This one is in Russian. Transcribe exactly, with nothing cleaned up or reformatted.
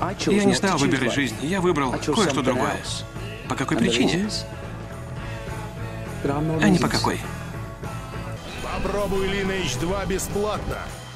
Я не стал выбирать жизнь, я выбрал кое-что другое. По какой причине? А не по какой. Попробуй Lineage два бесплатно.